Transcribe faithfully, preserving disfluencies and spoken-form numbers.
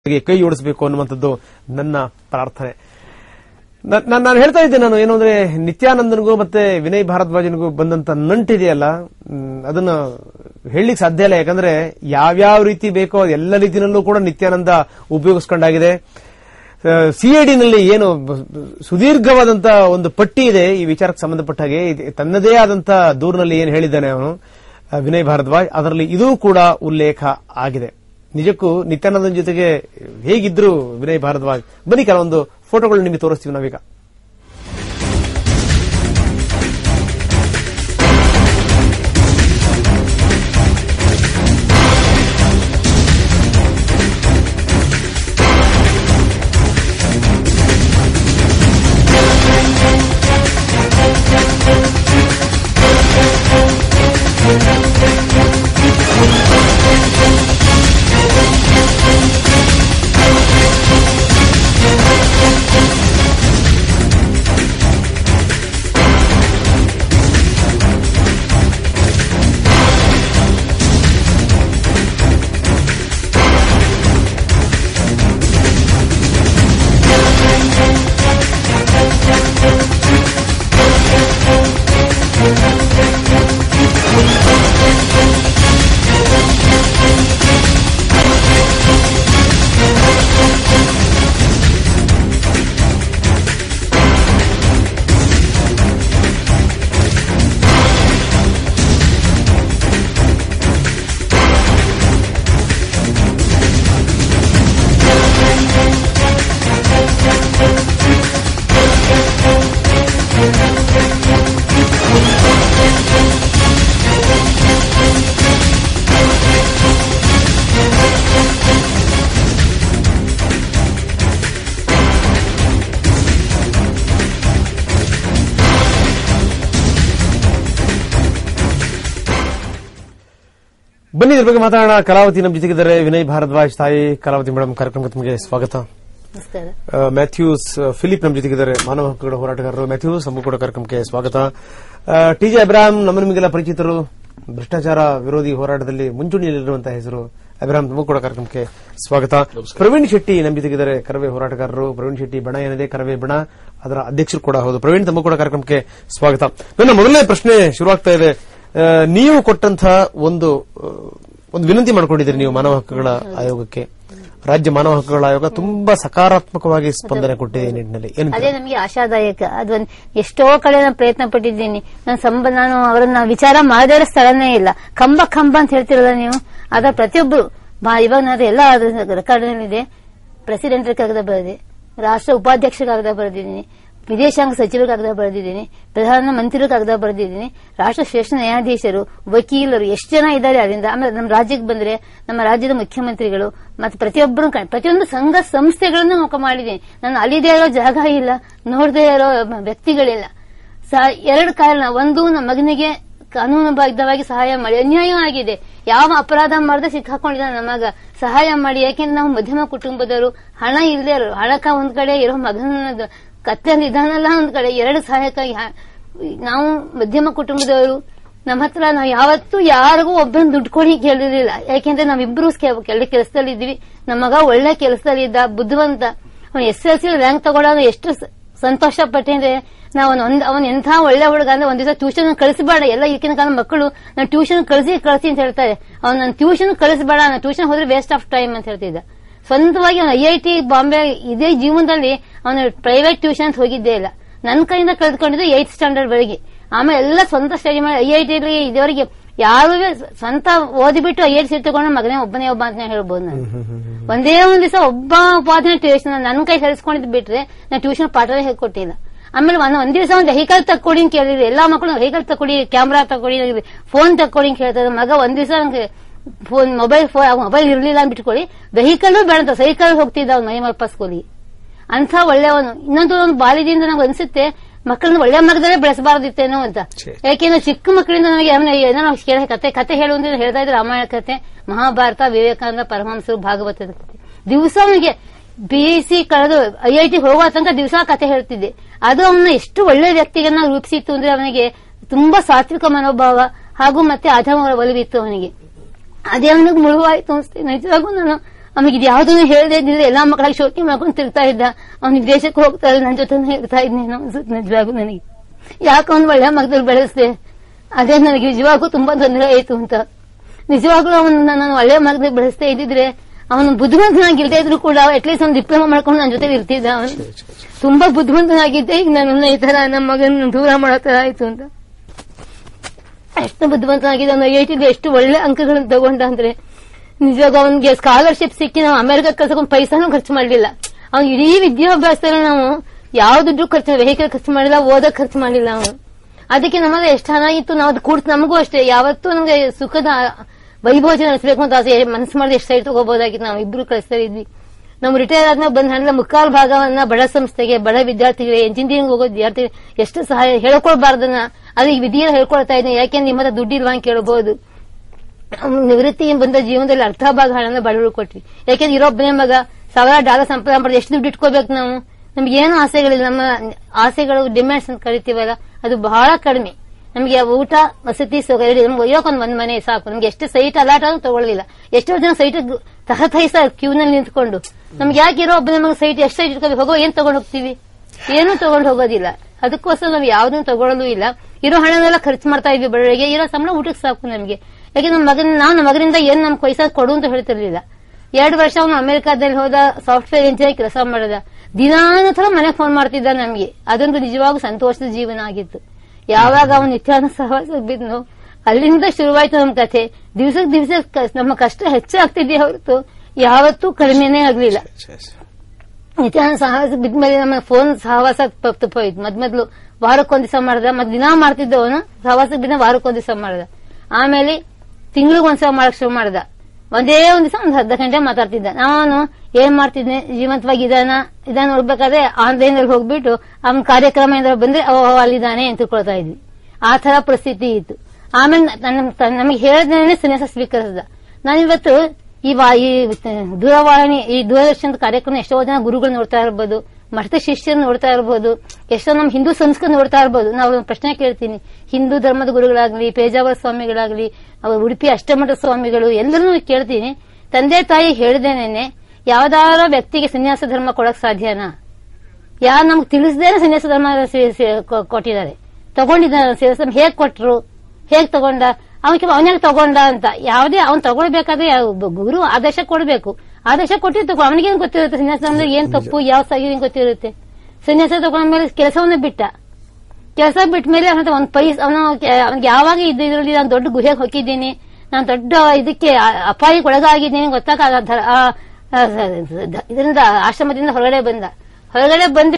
ಕೈ ಜೋಡಿಸಬೇಕು ಅನ್ನುವಂಥದ್ದು ನನ್ನ ಪ್ರಾರ್ಥನೆ. ನಾನು ಹೇಳ್ತಾ ಇದ್ದೆ, ನಾನು ಏನು ಅಂದ್ರೆ ನಿತ್ಯಾನಂದನಿಗೂ ಮತ್ತೆ ವಿನಯ್ ಭಾರದ್ವಾಜನಿಗೂ ಬಂದಂತ ನಂಟಿದೆಯಲ್ಲ, ಅದನ್ನ ಹೇಳಲಿಕ್ಕೆ ಸಾಧ್ಯ ಇಲ್ಲ. ಯಾಕಂದ್ರೆ ಯಾವ್ಯಾವ ರೀತಿ ಬೇಕೋ ಎಲ್ಲ ರೀತಿಯಲ್ಲೂ ಕೂಡ ನಿತ್ಯಾನಂದ ಉಪಯೋಗಿಸ್ಕೊಂಡಾಗಿದೆ. ಸಿಐಡಿನಲ್ಲಿ ಏನು ಸುದೀರ್ಘವಾದಂತ ಒಂದು ಪಟ್ಟಿ ಇದೆ ಈ ವಿಚಾರಕ್ಕೆ ಸಂಬಂಧಪಟ್ಟ ಹಾಗೆ. ತನ್ನದೇ ಆದಂತ ದೂರಿನಲ್ಲಿ ಏನು ಹೇಳಿದ್ದಾನೆ ಅವನು ವಿನಯ್ ಭಾರದ್ವಾಜ್, ಅದರಲ್ಲಿ ಇದೂ ಕೂಡ ಉಲ್ಲೇಖ ಆಗಿದೆ. ನಿಜಕ್ಕೂ ನಿತ್ಯಾನಂದನ ಜೊತೆಗೆ ಹೇಗಿದ್ರು ವಿನಯ್ ಭಾರದ್ವಾಜ್? ಬನ್ನಿ ಕೆಲವೊಂದು ಫೋಟೋಗಳು ನಿಮಗೆ ತೋರಿಸ್ತೀವಿ ನಾವೀಗ. ಬನ್ನಿ ಇದ್ರ ಬಗ್ಗೆ ಮಾತಾಡೋಣ. ಕಲಾವತಿ ನಮ್ಮ ಜೊತೆಗಿದ್ದಾರೆ, ವಿನಯ್ ಭಾರದ್ವಾಜ್ ತಾಯಿ. ಕಲಾವತಿ ಮೇಡಮ್, ಕಾರ್ಯಕ್ರಮಕ್ಕೆ ತಮಗೆ ಸ್ವಾಗತ. ಮ್ಯಾಥ್ಯೂಸ್ ಫಿಲಿಪ್ ನಮ್ಮ ಜೊತೆಗಿದ್ದಾರೆ, ಮಾನವ ಹಕ್ಕುಗಳ ಹೋರಾಟಗಾರರು. ಮ್ಯಾಥ್ಯೂಸ್ ನಮಗೂ ಕೂಡ ಕಾರ್ಯಕ್ರಮಕ್ಕೆ ಸ್ವಾಗತ. ಟಿ ಜೆ ಅಬ್ರಾಹಂ ನಮ್ಮ ನಿಮಗೆಲ್ಲ ಪರಿಚಿತರು, ಭ್ರಷ್ಟಾಚಾರ ವಿರೋಧಿ ಹೋರಾಟದಲ್ಲಿ ಮುಂಚೂಣಿಯಲ್ಲಿರುವಂತಹ ಹೆಸರು. ಅಬ್ರಾಹಂ ನಮಗೂ ಕೂಡ ಕಾರ್ಯಕ್ರಮಕ್ಕೆ ಸ್ವಾಗತ. ಪ್ರವೀಣ್ ಶೆಟ್ಟಿ ನಮ್ಮ ಜೊತೆಗಿದ್ದಾರೆ, ಕರವೇ ಹೋರಾಟಗಾರರು. ಪ್ರವೀಣ್ ಶೆಟ್ಟಿ ಬಣ ಏನಿದೆ ಕರವೇ ಬಣ, ಅದರ ಅಧ್ಯಕ್ಷರು ಕೂಡ ಹೌದು. ಪ್ರವೀಣ್ ತಮಗೂ ಕೂಡ ಕಾರ್ಯಕ್ರಮಕ್ಕೆ ಸ್ವಾಗತ. ನನ್ನ ಮೊದಲನೇ ಪ್ರಶ್ನೆ ಶುರುವಾಗ್ತಾ ಇದೆ. ನೀವು ಕೊಟ್ಟಂತಹ ಒಂದು ಒಂದು ವಿನಂತಿ ಮಾಡಿಕೊಂಡಿದ್ದೀರಿ ನೀವು ಮಾನವ ಹಕ್ಕುಗಳ ಆಯೋಗಕ್ಕೆ. ರಾಜ್ಯ ಮಾನವ ಹಕ್ಕುಗಳ ಆಯೋಗ ತುಂಬಾ ಸಕಾರಾತ್ಮಕವಾಗಿ ಸ್ಪಂದನೆ ಕೊಟ್ಟಿದೆ ಈ ನಿಟ್ಟಿನಲ್ಲಿ. ಅದೇ ನಮಗೆ ಆಶಾದಾಯಕ. ಅದು ಎಷ್ಟೋ ಕಡೆ ನಾನು ಪ್ರಯತ್ನ ಪಟ್ಟಿದ್ದೀನಿ. ನಾನು ನಾನು ಅವರನ್ನ ವಿಚಾರ ಮಾಡದೇ ಇರೋ ಸ್ಥಳನೇ ಇಲ್ಲ. ಕಂಬ ಕಂಬ ಅಂತ ಹೇಳ್ತಿರಲ್ಲ ನೀವು, ಅದರ ಪ್ರತಿಯೊಬ್ಬರು ಇವಾಗ ನಾನು ಎಲ್ಲ ರೆಕಾರ್ಡ್ನಲ್ಲಿದೆ. ಪ್ರೆಸಿಡೆಂಟ್ ಕಾಗದ ಬರೆದೆ, ರಾಷ್ಟ್ರ ಉಪಾಧ್ಯಕ್ಷ ಕಾಗದ ಬರೆದಿದ್ದೀನಿ, ವಿದೇಶಾಂಗ ಸಚಿವರ ಕಾಗದ ಬರೆದಿದ್ದೀನಿ, ಪ್ರಧಾನಮಂತ್ರಿಗಳ ಕಾಗದ ಬರೆದಿದ್ದೀನಿ, ರಾಷ್ಟ್ರ ಶ್ರೇಷ್ಠ ನ್ಯಾಯಾಧೀಶರು, ವಕೀಲರು, ಎಷ್ಟು ಜನ ಇದ್ದಾರೆ ಅದರಿಂದ. ಆಮೇಲೆ ನಮ್ಮ ರಾಜ್ಯಕ್ಕೆ ಬಂದ್ರೆ ನಮ್ಮ ರಾಜ್ಯದ ಮುಖ್ಯಮಂತ್ರಿಗಳು ಮತ್ತೆ ಪ್ರತಿಯೊಬ್ಬರು ಪ್ರತಿಯೊಂದು ಸಂಘ ಸಂಸ್ಥೆಗಳನ್ನು ಮುಖ ಮಾಡಿದ್ದೀನಿ. ನಾನು ಅಲ್ಲಿದೇ ಇರೋ ಜಾಗ ಇಲ್ಲ, ನೋಡದೇ ಇರೋ ವ್ಯಕ್ತಿಗಳಿಲ್ಲ. ಎರಡು ಕಾರಣ. ಒಂದು, ನಮ್ಮ ಮಗನಿಗೆ ಕಾನೂನುಬದ್ಧವಾಗಿ ಸಹಾಯ ಮಾಡಿ, ಅನ್ಯಾಯ ಆಗಿದೆ, ಯಾವ ಅಪರಾಧ ಮಾಡದೆ ಸಿಕ್ಕಾಕೊಂಡಿದ್ದಾನೆ ನಮ್ಮ ಮಗ, ಸಹಾಯ ಮಾಡಿ. ಯಾಕೆಂದ್ರೆ ನಾವು ಮಧ್ಯಮ ಕುಟುಂಬದವರು, ಹಣ ಇಲ್ಲದೆ ಇರೋ ಹಣಕ ಒಂದ್ ಕಡೆ ಇರೋ ಮಗನ ಕತ್ತಲ್ಲಿ ಇದಾನಲ್ಲ ಒಂದ್ ಕಡೆ, ಎರಡು ಸಹಾಯಕ. ನಾವು ಮಧ್ಯಮ ಕುಟುಂಬದವರು, ನಮ್ಮ ಹತ್ರ ನಾವು ಯಾವತ್ತೂ ಯಾರಿಗೂ ಒಬ್ಬನ ದುಡ್ಡು ಕೊಡಿ ಕೇಳಿರಲಿಲ್ಲ. ಯಾಕೆಂದ್ರೆ ನಾವಿಬ್ರು ಕೆಲ ಕೆಲಸದಲ್ಲಿ ಇದ್ವಿ. ನಮ್ಮ ಮಗ ಒಳ್ಳೆ ಕೆಲಸದಲ್ಲಿ ಇದ್ದ, ಬುದ್ಧಿವಂತ. ಅವನು ಎಸ್ ಎಲ್ ಸಿ ರ್ಯಾಂಕ್ ತಗೊಳ್ಳೋದು ಎಷ್ಟು ಸಂತೋಷ ಪಟ್ಟೆ. ನಾವು ಒಂದ್ ಅವನ್ ಎಂಥ ಒಳ್ಳೆ ಹುಡುಗ ಅಂದ್ರೆ ಒಂದ್ ದಿವಸ ಟ್ಯೂಷನ್ ಕಳಿಸಬೇಡ. ಎಲ್ಲ ಈಗಿನ ಕಾಲ ಮಕ್ಕಳು ನಾನು ಟ್ಯೂಷನ್ ಕಳಿಸಿ ಕಳಿಸಿ ಅಂತ ಹೇಳ್ತಾರೆ. ಅವ್ನು ನಾನು ಟ್ಯೂಷನ್ ಕಳಿಸಬೇಡ, ನಾನು ಟ್ಯೂಷನ್ ಹೋದ್ರೆ ವೇಸ್ಟ್ ಆಫ್ ಟೈಮ್ ಅಂತ ಹೇಳ್ತಿದ್ದ. ಸ್ವಂತವಾಗಿ ಅವನು ಐ ಐ ಟಿ ಬಾಂಬೆ, ಇದೇ ಜೀವನದಲ್ಲಿ ಅವನು ಪ್ರೈವೇಟ್ ಟ್ಯೂಷನ್ ಅಂತ ಹೋಗಿದ್ದೇ ಇಲ್ಲ. ನನ್ನ ಕೈಯಿಂದ ಕಳೆದುಕೊಂಡಿದ್ದು ಏತ್ ಸ್ಟ್ಯಾಂಡರ್ಡ್ ವರೆಗೆ. ಆಮೇಲೆ ಎಲ್ಲ ಸ್ವಂತ ಸ್ಟಡಿ ಮಾಡಿ ಐ ಐ ಟಿಲಿ ಇದುವರೆಗೆ ಯಾರು ಸ್ವಂತ ಓದಿಬಿಟ್ಟು ಐ ಐ ಟಿ ಸೀಟ್ ತಗೊಂಡ ಮಗನೇ ಒಬ್ಬನೇ ಒಬ್ಬ ಅಂತ ಹೇಳ್ಬೋದು. ನಾನು ಒಂದೇ ಒಂದ್ ದಿವಸ ಒಬ್ಬ ಉಪಾಧ್ಯಾಯ ಟ್ಯೂಷನ್ ನನ್ನ ಕೈ ಸೇರಿಸ್ಕೊಂಡಿದ್ ಬಿಟ್ರೆ ನಾನು ಟ್ಯೂಷನ್ ಪಾಠವೇ ಹೇಳ್ಕೊಟ್ಟಿಲ್ಲ. ಆಮೇಲೆ ಒಂದ್ ದಿವಸ ಒಂದು ವೆಹಿಕಲ್ ತಕ್ಕೊಡಿ ಅಂತ ಕೇಳಿದ್ರೆ ಎಲ್ಲಾ ಮಕ್ಕಳು ವೆಹಿಕಲ್ ತಕ್ಕೊಡಿ, ಕ್ಯಾಮ್ರಾ ತಕ್ಕೊಡಿ, ಫೋನ್ ತಕ್ಕೊಡಿ ಅಂತ ಹೇಳ್ತಾರೆ. ಮಗ ಒಂದ್ ದಿವಸ ನಂಗೆ ಫೋನ್ ಮೊಬೈಲ್ ಮೊಬೈಲ್ ಇರ್ಲಿಲ್ಲ ಅಂತ ಬಿಟ್ಕೊಳ್ಳಿ, ವೆಹಿಕಲ್ ಬೇಡ ಸೈಕಲ್ ಹೋಗ್ತಿದ್ದ ಅವ್ನು ಮೈಮಲ್ಪ ಸ್ಕೂಲಿಗೆ. ಅಂತ ಒಳ್ಳೆಯವನು. ಇನ್ನೊಂದು ಒಂದು ಬಾಲ್ಯದಿಂದ ನಂಗೆ ಅನ್ಸುತ್ತೆ ಮಕ್ಕಳನ್ನ ಒಳ್ಳೆ ಮಾರ್ಗದಲ್ಲೇ ಬೆಳೆಸಬಾರದಿತ್ತೇನೋ ಅಂತ. ಯಾಕೆಂದ್ರೆ ಚಿಕ್ಕ ಮಕ್ಕಳಿಂದ ನಮಗೆ ಏನೋ ಕೇಳ ಕತೆ ಕತೆ ಹೇಳುವಂತ ಹೇಳ್ತಾ ಇದ್ರೆ ರಾಮಾಯಣ ಕತೆ, ಮಹಾಭಾರತ, ವಿವೇಕಾನಂದ, ಪರಮಹಂಸರು, ಭಾಗವತದ ಕತೆ. ದಿವಸ ಅವನಿಗೆ ಬಿ ಎಸ್ ಸಿ ಕಳೆದು ಐ ಐ ಟಿ ಹೋಗುವ ತನಕ ದಿವಸ ಕತೆ ಹೇಳ್ತಿದ್ದೆ. ಅದು ಅವನ ಎಷ್ಟು ಒಳ್ಳೆ ವ್ಯಕ್ತಿಗನ್ನ ರೂಪಿಸಿತ್ತು ಅಂದ್ರೆ ಅವನಿಗೆ ತುಂಬಾ ಸಾತ್ವಿಕ ಮನೋಭಾವ ಹಾಗೂ ಮತ್ತೆ ಅಧಮ ಒಲವಿತ್ತು ಅವನಿಗೆ. ಅದೇ ಅವನಿಗೆ ಮುಳುವಾಯ್ತು ಅನ್ಸ್ತೀನಿ. ನಿಜವಾಗೂ ನಾನು ಆಮೇಲೆ ಇದು ಯಾವ್ದನ್ನು ಹೇಳದೇ ಇದ್ದಿದ್ರೆ ಎಲ್ಲಾ ಮಕ್ಕಳಿಗೆ ಶೋಕಿ ಮಾಡ್ಕೊಂಡು ತಿರ್ತಾ ಇದ್ದ. ಅವ್ನಿಗೆ ದೇಶಕ್ಕೆ ಹೋಗ್ತಾ ಇದ್ದ, ನನ್ನ ಜೊತೆ ಇರ್ತಾ ಇದ್ನೇನೋ ಅನ್ಸುತ್ತೆ ನಿಜವಾಗೂ ನನಗೆ. ಯಾಕೆ ಅವ್ನು ಒಳ್ಳೆ ಮಗದಲ್ಲಿ ಬೆಳೆಸ್ದೆ, ಅದೇ ನನಗೆ ನಿಜವಾಗೂ ತುಂಬಾ ತೊಂದರೆ ಆಯ್ತು ಅಂತ. ನಿಜವಾಗ್ಲೂ ಅವನು ನಾನು ಒಳ್ಳೆ ಮಗದಲ್ಲಿ ಬೆಳೆಸ್ತಾ ಇದ್ದಿದ್ರೆ ಅವನು ಬುದ್ಧಿವಂತನಾಗಿಲ್ದೇ ಇದ್ರು ಕೂಡ ಅಟ್ಲೀಸ್ಟ್ ಒಂದು ಡಿಪ್ಲೊಮಾ ಮಾಡ್ಕೊಂಡು ನನ್ನ ಜೊತೆ ಇರ್ತಿದ್ದ. ಅವನು ತುಂಬಾ ಬುದ್ಧಿವಂತನಾಗಿದ್ದೆ, ಈಗ ನನ್ನ ಈ ತರ ನಮ್ಮ ಮಗನ ದೂರ ಮಾಡೋ ತರ ಆಯ್ತು ಅಂತ. ಎಷ್ಟು ಬುದ್ಧಿವಂತನಾಗಿದೆ, ಅವನು ಐ ಟಿಲಿ ಎಷ್ಟು ಒಳ್ಳೆ ಅಂಕಗಳನ್ನು ತಗೊಂಡ ಅಂದ್ರೆ ನಿಜವಾಗ ಅವನಿಗೆ ಸ್ಕಾಲರ್ಶಿಪ್ ಸಿಕ್ಕಿ ನಾವು ಅಮೆರಿಕ ಕಳ್ಸಕೊಂಡು ಪೈಸಾನು ಖರ್ಚು ಮಾಡಲಿಲ್ಲ. ಅವ್ನು ಇಡೀ ವಿದ್ಯಾಭ್ಯಾಸದಲ್ಲಿ ನಾವು ಯಾವ ದುಡ್ಡು ಖರ್ಚು, ವೆಹಿಕಲ್ ಖರ್ಚು ಮಾಡಿಲ್ಲ, ಓದಕ್ ಖರ್ಚು ಮಾಡಲಿಲ್ಲ ಅವನು. ಅದಕ್ಕೆ ನಮ್ಮಲ್ಲಿ ಎಷ್ಟು ಚೆನ್ನಾಗಿತ್ತು. ನಾವು ಅದು ಕೂಡ್ತು, ನಮಗೂ ಅಷ್ಟೇ ಯಾವತ್ತೂ ನಮ್ಗೆ ಸುಖದ ವೈಭೋಜನ ನಡೆಸಬೇಕು ಅಂತ ಆಸೆ ಮನಸ್ಸು ಮಾಡಿದ್ರೆ ಎಷ್ಟು ಸೈಡ್ ತಗೋಬಹುದಾಗಿತ್ತು. ನಾವು ಇಬ್ರು ಕಳಿಸ್ತಾ ಇದ್ವಿ. ನಾವು ರಿಟೈರ್ ಆದ್ಮೇಲೆ ಬಂದ ಹಣ ಮುಕ್ಕಾಲು ಭಾಗವನ್ನ ಬಡ ಸಂಸ್ಥೆಗೆ, ಬಡ ವಿದ್ಯಾರ್ಥಿಗಳಿಗೆ, ಎಂಜಿನಿಯರಿಂಗ್ ಹೋಗೋ ವಿದ್ಯಾರ್ಥಿಗಳಿಗೆ ಎಷ್ಟು ಸಹಾಯ ಹೇಳ್ಕೊಳ್ಬಾರ್ದನ್ನ ಅದಕ್ಕೆ ವಿಧಿಯಲ್ಲಿ ಹೇಳ್ಕೊಳ್ತಾ ಇದ್ದೀನಿ. ಯಾಕೆಂದ್ರೆ ನಿಮ್ಮ ಹತ್ರ ದುಡ್ಡಿಲ್ವಾ ಅಂತ ಕೇಳಬಹುದು. ನಿವೃತ್ತಿ ಬಂದ ಜೀವನದಲ್ಲಿ ಅರ್ಧ ಭಾಗ ಹಣನ ಬಡವರು ಕೊಟ್ವಿ. ಯಾಕೆಂದ್ರೆ ಇರೋಬ್ಬನೇ ಮಗ ಸಾವಿರ ಡಾಲರ್ ಸಂಪಾದನೆ ಮಾಡಿದ್ರೆ ಎಷ್ಟು ದುಡ್ಡು ಇಟ್ಕೋಬೇಕು ನಾವು. ನಮ್ಗೆ ಏನು ಆಸೆಗಳಿಲ್ಲ. ನಮ್ಮ ಆಸೆಗಳು ಡಿಮ್ಯಾಂಡ್ಸ್ ಅಂತ ಕರಿತೀವಲ್ಲ, ಅದು ಬಹಳ ಕಡಿಮೆ. ನಮಗೆ ಊಟ, ವಸತಿ, ಸೌಕರ್ಯ ನಮ್ಗೆ ಒಯ್ಯೋಕೊಂದ್ ಒಂದ್ ಮನೆ ಸಾಕು. ನಮ್ಗೆ ಎಷ್ಟು ಸೈಟ್ ಅಲಾಟ್ ಆದ್ರೂ ತಗೊಳ್ಳಿಲ್ಲ. ಎಷ್ಟೋ ಜನ ಸೈಟ್ ತಹತೈಸ ಕ್ಯೂನಲ್ಲಿ ನಿಂತ್ಕೊಂಡು ನಮ್ಗೆ ಯಾಕೆ ಇರೋ ಒಬ್ಬ ನಮಗೆ ಸೈಟ್ ಎಷ್ಟು ಸೈಟ್ ಇಟ್ಕೋಬೇಕು, ಹೋಗೋ ಏನ್ ತಗೊಂಡ್ ಹೋಗ್ತೀವಿ, ಏನೂ ತಗೊಂಡ್ ಹೋಗೋದಿಲ್ಲ. ಅದಕ್ಕೋಸ್ಕರ ನಾವು ಯಾವ್ದನ್ನು ತಗೊಳ್ಳೋದು ಇಲ್ಲ. ಇರೋ ಹಣನೆಲ್ಲ ಖರ್ಚು ಮಾಡ್ತಾ ಇದ್ವಿ ಬಡವರಿಗೆ. ಇರೋ ಸಂಬಳ ಊಟಕ್ಕೆ ಸಾಕು ನಮಗೆ. ಯಾಕೆ ನಮ್ಮ ಮಗನ ನಾವು ನಮ್ಮ ಮಗನಿಂದ ಏನ್ ನಮ್ ಪೈಸಾ ಕೊಡು ಅಂತ ಹೇಳ್ತಿರ್ಲಿಲ್ಲ. ಎರಡು ವರ್ಷ ಅವನು ಅಮೆರಿಕಾದಲ್ಲಿ ಹೋದ, ಸಾಫ್ಟ್ವೇರ್ ಇಂಜಿನಿಯರ್ ಕೆಲಸ ಮಾಡಿದ. ದಿನಾನ ತರ ಮನೆಗೆ ಫೋನ್ ಮಾಡ್ತಿದ್ದ ನಮ್ಗೆ. ಅದೊಂದು ನಿಜವಾಗೂ ಸಂತೋಷದ ಜೀವನ ಆಗಿತ್ತು. ಯಾವಾಗ ಅವನು ನಿತ್ಯಾನಂದ ಸಹವಾಸ ಬಿದ್ನು ಅಲ್ಲಿಂದ ಶುರುವಾಯ್ತು ನಮ್ಮ ಕಥೆ. ದಿವ್ಸಕ್ಕೆ ದಿವ್ಸ ನಮ್ಮ ಕಷ್ಟ ಹೆಚ್ಚಾಗ್ತಿದ್ದೆ ಹೊರತು ಯಾವತ್ತೂ ಕಡಿಮೆನೇ ಆಗ್ಲಿಲ್ಲ. ನಿತ್ಯಾನಂದ ಸಹವಾಸ ಬಿದ್ಮೇಲೆ ನಮ್ಮ ಫೋನ್ ಸಹವಾಸ ತಪ್ಪೋಯ್ತು. ಮದ್ ಮೊದ್ಲು ವಾರಕ್ಕೊಂದ್ ದಿವಸ ಮಾಡ್ದ, ಮತ್ ದಿನ ಮಾಡ್ತಿದ್ದ ಅವನು. ಸಹವಾಸಕ್ಕೆ ಬಿದ್ದ ವಾರಕ್ಕೊಂದ್ ದಿವಸ ಮಾಡ್ದ. ಆಮೇಲೆ ತಿಂಗಳಿಗೆ ಒಂದ್ಸಲ ಮಾಡಕ್ ಶುರು ಮಾಡ್ದ. ಒಂದೇ ಒಂದ್ ದಿವಸ ಒಂದ್ ಅರ್ಧ ಗಂಟೆ ಮಾತಾಡ್ತಿದ್ದ. ನಾನು ಏನ್ ಮಾಡ್ತಿದ್ದೆ, ಜೀವಂತವಾಗಿ ಇದಾನ ಇದಾನ ನೋಡ್ಬೇಕಾದ್ರೆ ಆನ್ಲೈನ್ ಅಲ್ಲಿ ಹೋಗ್ಬಿಟ್ಟು ಅವ್ನ ಕಾರ್ಯಕ್ರಮ ಏನಾದ್ರು ಬಂದ್ರೆ ಅವ ಅಲ್ಲಿದ್ದಾನೆ ಅಂತ ತಿಳ್ಕೊಳ್ತಾ ಇದ್ವಿ. ಆ ತರ ಪರಿಸ್ಥಿತಿ ಇತ್ತು. ಆಮೇಲೆ ನಮಗೆ ಹೇಳಿದ್ರೆ ಸನ್ಯಾಸ ಸ್ವೀಕರಿಸಿದ. ನಾನಿವತ್ತು ಈ ದೂರವಾಣಿ, ಈ ದೂರದರ್ಶನದ ಕಾರ್ಯಕ್ರಮ ಎಷ್ಟೋ ಜನ ಗುರುಗಳು ನೋಡ್ತಾ ಇರ್ಬೋದು, ಮಠದ ಶಿಷ್ಯರು ನೋಡ್ತಾ ಇರ್ಬೋದು, ಎಷ್ಟೋ ನಮ್ಮ ಹಿಂದೂ ಸಂಸ್ಕೃತಿ ನೋಡ್ತಾ ಇರ್ಬೋದು. ನಾವು ಪ್ರಶ್ನೆ ಕೇಳ್ತೀನಿ, ಹಿಂದೂ ಧರ್ಮದ ಗುರುಗಳಾಗ್ಲಿ, ಪೇಜಾವರ ಸ್ವಾಮಿಗಳಾಗ್ಲಿ, ಅವರು ಉಡುಪಿ ಅಷ್ಟಮಠ ಸ್ವಾಮಿಗಳು ಎಲ್ಲರನ್ನೂ ಕೇಳ್ತೀನಿ. ತಂದೆ ತಾಯಿ ಹೇಳ್ದೇನೆ ಯಾವ್ದಾರ ವ್ಯಕ್ತಿಗೆ ಸನ್ಯಾಸ ಧರ್ಮ ಕೊಡಕ್ ಸಾಧ್ಯನಾ? ಯಾರು ನಮ್ಗೆ ತಿಳಿಸದೇನೆ ಸನ್ಯಾಸ ಧರ್ಮ ಕೊಟ್ಟಿದ್ದಾರೆ, ತಗೊಂಡಿದ್ದಾರೆ. ಹೇಗ್ ಕೊಟ್ರು, ಹೇಗ್ ತಗೊಂಡ, ಅವನಿಗೆ ಅವನಾಗ ತಗೊಂಡ ಅಂತ ಯಾವುದೇ ಅವ್ನು ತಗೊಳ್ಬೇಕಾದ್ರೆ ಗುರು ಆದೇಶ ಕೊಡ್ಬೇಕು. ಆದೇಶ ಕೊಟ್ಟಿರ್ ತಗೋ. ಅವನಿಗೇನ್ ಗೊತ್ತಿರುತ್ತೆ ಸನ್ಯಾಸ ಧರ್ಮದಲ್ಲಿ ಏನ್ ತಪ್ಪು, ಯಾವ ಸರಿ ಗೊತ್ತಿರುತ್ತೆ. ಸನ್ಯಾಸ ತಗೊಂಡ್ಮೇಲೆ ಕೆಲಸವನ್ನ ಬಿಟ್ಟ. ಕೆಲಸ ಬಿಟ್ಟ ಮೇಲೆ ಅವನ ಒಂದ್ ಪೈಸ ಅವನು ಅವ್ನಿಗೆ ಯಾವಾಗ ಇದರಲ್ಲಿ ನಾನು ದೊಡ್ಡ ಗುಹೆಗೆ ಹೋಗಿದ್ದೀನಿ, ನಾನು ದೊಡ್ಡ ಇದಕ್ಕೆ ಅಪಾಯಕ್ಕೆ ಒಳಗಾಗಿದ್ದೀನಿ ಗೊತ್ತಾಗ ಇದರಿಂದ ಆಶ್ರಮದಿಂದ ಹೊರಗಡೆ ಬಂದ. ಹೊರಗಡೆ ಬಂದ